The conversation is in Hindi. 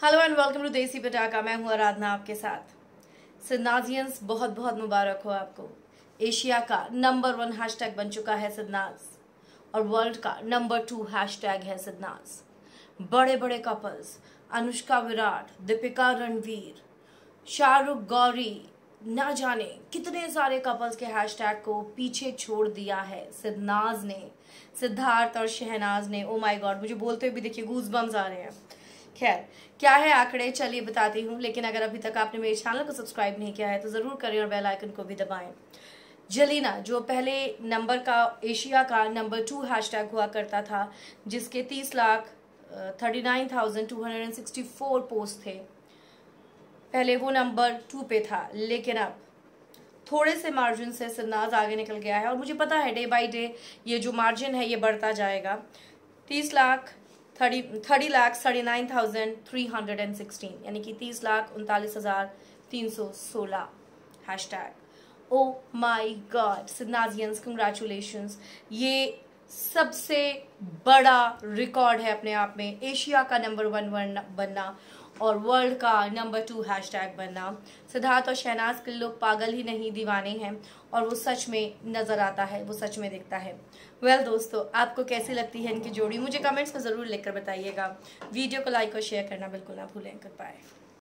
हेलो एंड वेलकम टू देसी पटाखा। मैं हूं आराधना आपके साथ। सिदनाजियंस बहुत बहुत मुबारक हो आपको। एशिया का नंबर 1 हैशटैग बन चुका है सिदनाज और वर्ल्ड का नंबर 2 हैशटैग है सिदनाज। बड़े बड़े कपल्स अनुष्का विराट, दीपिका रणवीर, शाहरुख गौरी, ना जाने कितने सारे कपल्स के हैशटैग को पीछे छोड़ दिया है सिदनाज ने, सिद्धार्थ और शहनाज ने। ओ माय गॉड, मुझे बोलते हुए भी देखिए गूज़बम्स आ रहे हैं। खैर, क्या है आंकड़े चलिए बताती हूँ, लेकिन अगर अभी तक आपने मेरे चैनल को सब्सक्राइब नहीं किया है तो जरूर करें और बेल आइकन को भी दबाएं। जलीना जो पहले नंबर का एशिया का नंबर 2 हैशटैग हुआ करता था, जिसके 30,39,264 पोस्ट थे, पहले वो नंबर 2 पे था, लेकिन अब थोड़े से मार्जिन से सिदनाज आगे निकल गया है। और मुझे पता है डे बाई डे ये जो मार्जिन है ये बढ़ता जाएगा। 30,39,316 यानी कि 30,39,316 hashtag. Oh my god Sidnaazians, congratulations. ये सबसे बड़ा रिकॉर्ड है अपने आप में, एशिया का नंबर 1 बनना और वर्ल्ड का नंबर 2 हैशटैग बनना। सिद्धार्थ और शहनाज के लोग पागल ही नहीं दीवाने हैं और वो सच में नजर आता है, वो सच में दिखता है। वेल दोस्तों, आपको कैसी लगती है इनकी जोड़ी, मुझे कमेंट्स में जरूर लिखकर बताइएगा। वीडियो को लाइक और शेयर करना बिल्कुल ना भूलें। Good bye.